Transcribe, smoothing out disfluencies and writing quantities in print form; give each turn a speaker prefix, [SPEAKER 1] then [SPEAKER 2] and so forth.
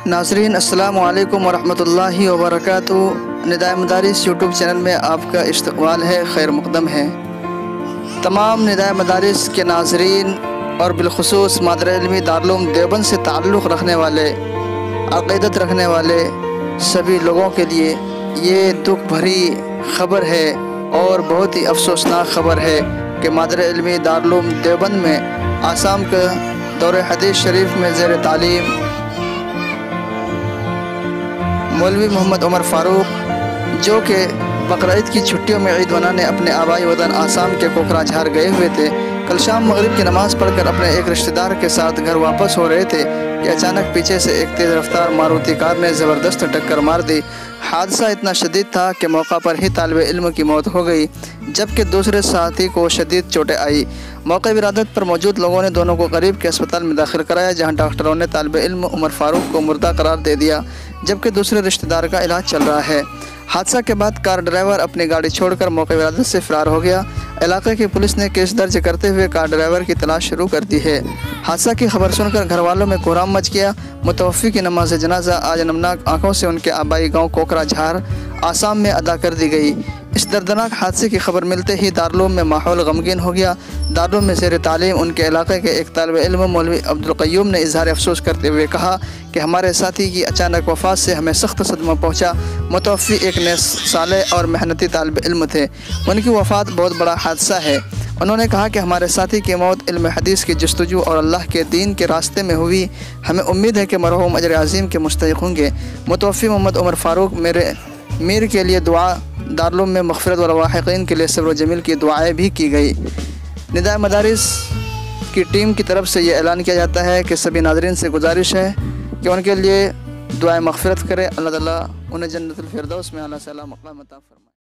[SPEAKER 1] नाज़रीन अस्सलामु अलैकुम वरहमतुल्लाहि वबरकातुहू। निदाए मदारिस यूट्यूब चैनल में आपका इस्तक़बाल है, खैर मुक़द्दम है। तमाम निदाए मदारिस के नाज़रीन और बिलख़ुसूस मादर इल्मी दारुल देवबंद से ताल्लुक़ रखने वाले, अक़ीदत रखने वाले सभी लोगों के लिए ये दुख भरी ख़बर है और बहुत ही अफसोसनाक ख़बर है कि मादर इल्मी दारुल देवबंद में आसाम के दौरे हदीस शरीफ में ज़ेर तालीम मौलवी मोहम्मद उमर फ़ारूक, जो कि बकरीद की छुट्टियों में ईद मनाने अपने आबाई वतन आसाम के कोकराझार गए हुए थे, कल शाम मगरिब की नमाज़ पढ़कर अपने एक रिश्तेदार के साथ घर वापस हो रहे थे कि अचानक पीछे से एक तेज़ रफ्तार मारुति कार ने ज़बरदस्त टक्कर मार दी। हादसा इतना शदीद था कि मौका पर ही तालिब इल्म की मौत हो गई, जबकि दूसरे साथी को शदीद चोटें आई। मौके विरादत पर मौजूद लोगों ने दोनों को करीब के अस्पताल में दाखिल कराया, जहां डॉक्टरों ने तालिब इल्म उमर फ़ारूक को मुर्दा करार दे दिया, जबकि दूसरे रिश्तेदार का इलाज चल रहा है। हादसा के बाद कार ड्राइवर अपनी गाड़ी छोड़कर मौके विरादत से फ़रार हो गया। इलाके की पुलिस ने केस दर्ज करते हुए कार ड्राइवर की तलाश शुरू कर दी है। हादसा की खबर सुनकर घर वालों में कोहराम मच गया। मुतवफ़्फ़ी की नमाज जनाजा आज नमनाक आंखों से उनके आबाई गांव कोकराझार आसाम में अदा कर दी गई। इस दर्दनाक हादसे की खबर मिलते ही दारुल में माहौल गमगीन हो गया। दारुल में ज़ेर तालीम उनके इलाके के एक तालिब इल्म मौलवी अब्दुल क़य्यूम ने इज़हार अफसोस करते हुए कहा कि हमारे साथी की अचानक वफ़ात से हमें सख्त सदमा पहुँचा। मुतवफ़्फ़ी एक नेक सालेह और मेहनती तालिब इल्म थे, उनकी वफ़ात बहुत बड़ा हादसा है। उन्होंने कहा कि हमारे साथी की मौत इल्म हदीस की जस्तजू और अल्लाह के दीन के रास्ते में हुई। हमें उम्मीद है कि मरहूम अजर अज़ीम के मुस्तहिक़ होंगे। मुतवफ़्फ़ी मोहम्मद उमर फ़ारूक मेरे मीर के लिए दुआ, दारुल में मग़फ़िरत व लवाहिक़ीन के लिए सब्र व जमील की दुआएँ भी की गई। निदाए मदारिस की टीम की तरफ से ये ऐलान किया जाता है कि सभी नाज़रीन से गुजारिश है कि उनके लिए दुआएँ मग़फ़िरत करें। अल्लाह ताला उन्हें जन्नतुल फ़िरदौस में आला सलाम मक़ाम अता फ़रमाए।